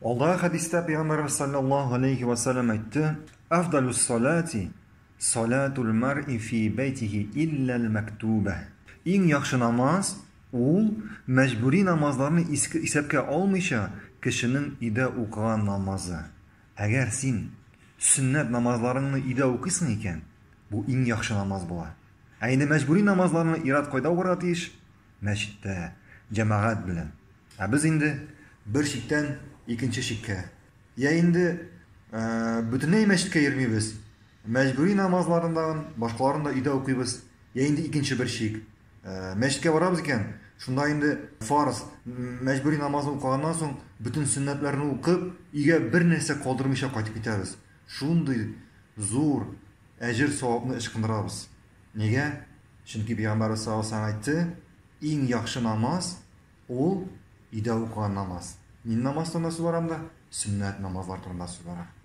Aldığı hadiste Peygamberimiz sallallahu aleyhi ve sellem aytdı: "Afdalus salati salatul mar'i fi beytihi illa'l mektube." En yaxşı namaz ol mecburi namazlarını isepke almışa kişinin ide okuyan namazı. Eğer sen sünnet namazlarını ide okuysan iken bu en yaxşı namaz bola. Endi mecburi namazlarını irat koyda okurat iş mescitte cemaat bilen. Biz indi bir şikten ikinci şikke. Ya indi bütünley mescitke yirmiybiz. Mecburi namazlarından başkalarında ide okuybiz. Ya indi ikinci bir şik. Mescitke varabız iken şunda indi farz mecburi namazı okugandan soň bütün sünnetlerini okuyup iге bir nerse kaldırmışa kaytıp giteriz. Şunday zor ecir savabını ışkındırabız. Nege? Çünkü Peygamber sallallahu aleyhi ve sellem aytdı: "En yaxşı namaz ol ide okugan namaz." Nin namaz turunda so'ramda? Sünnet namazlar turunda so'rara.